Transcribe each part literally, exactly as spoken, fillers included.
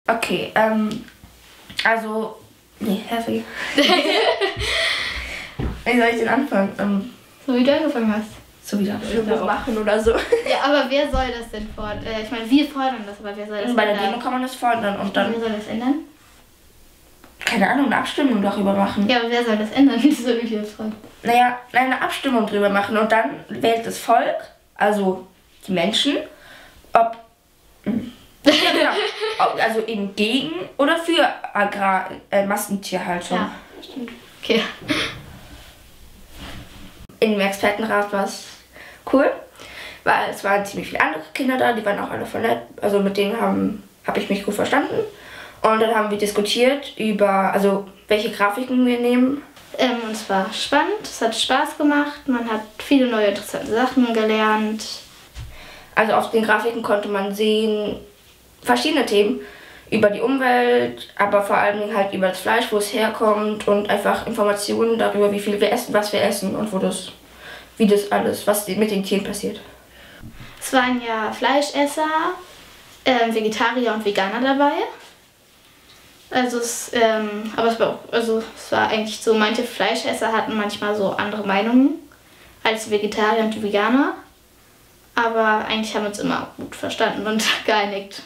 Okay, ähm, also, nee, heavy. Wie soll ich denn anfangen? Ähm, so wie du angefangen hast. so wie das machen oder so. Ja, aber wer soll das denn fordern? Äh, ich meine, wir fordern das, aber wer soll das Bei der ändern? Demo kann man das fordern und dann, Wer soll das ändern? keine Ahnung, eine Abstimmung darüber machen. Ja, aber wer soll das ändern? Das soll ich jetzt fragen. Naja, eine Abstimmung drüber machen und dann wählt das Volk, also die Menschen, ob, ja, genau, ob also eben gegen oder für Agrar, äh, Massentierhaltung. Ja, stimmt. Okay. In dem Expertenrat war es cool, weil es waren ziemlich viele andere Kinder da, die waren auch alle voll nett, also mit denen habe hab ich mich gut verstanden. Und dann haben wir diskutiert über, also welche Grafiken wir nehmen. Ähm, und es war spannend, es hat Spaß gemacht, man hat viele neue interessante Sachen gelernt. Also auf den Grafiken konnte man sehen verschiedene Themen über die Umwelt, aber vor allen Dingen halt über das Fleisch, wo es herkommt und einfach Informationen darüber, wie viel wir essen, was wir essen und wo das, wie das alles, was mit den Tieren passiert. Es waren ja Fleischesser, äh, Vegetarier und Veganer dabei. Also es, ähm, aber es war, auch, also es war eigentlich so, manche Fleischesser hatten manchmal so andere Meinungen als Vegetarier und Veganer. Aber eigentlich haben wir uns immer gut verstanden und geeinigt.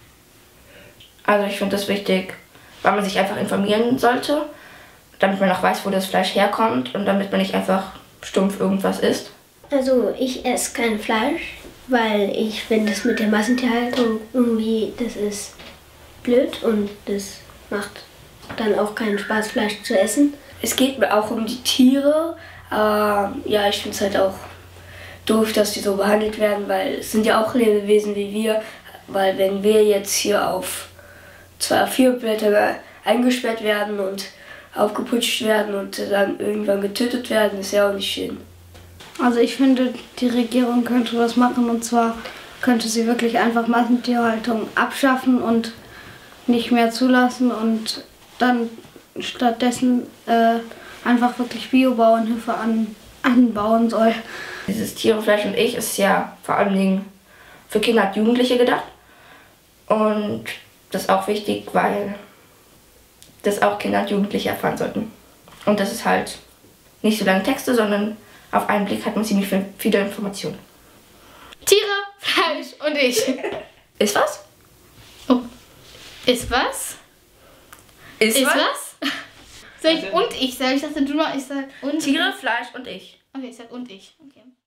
Also ich finde das wichtig, weil man sich einfach informieren sollte, damit man auch weiß, wo das Fleisch herkommt und damit man nicht einfach stumpf irgendwas isst. Also ich esse kein Fleisch, weil ich finde das mit der Massentierhaltung irgendwie, das ist blöd und das macht dann auch keinen Spaß, Fleisch zu essen. Es geht mir auch um die Tiere. Äh, ja, ich finde es halt auch doof, dass die so behandelt werden, weil es sind ja auch Lebewesen wie wir. Weil wenn wir jetzt hier auf zwei A vier Blätter eingesperrt werden und aufgeputscht werden und dann irgendwann getötet werden, ist ja auch nicht schön. Also ich finde, die Regierung könnte was machen, und zwar könnte sie wirklich einfach Massentierhaltung abschaffen und nicht mehr zulassen und dann stattdessen äh, einfach wirklich Biobauernhöfe an, anbauen soll. Dieses Tiere, Fleisch und ich ist ja vor allen Dingen für Kinder und Jugendliche gedacht. Und das ist auch wichtig, weil das auch Kinder und Jugendliche erfahren sollten. Und das ist halt nicht so lange Texte, sondern auf einen Blick hat man ziemlich viel, viele Informationen. Tiere, Fleisch und ich. Ist was? Oh. Ist was? Ist, Ist was? was? Soll ich und ich sagen? Ich dachte, du noch, ich sag und Tiere, Fleisch und ich. Okay, ich sag und ich. Okay.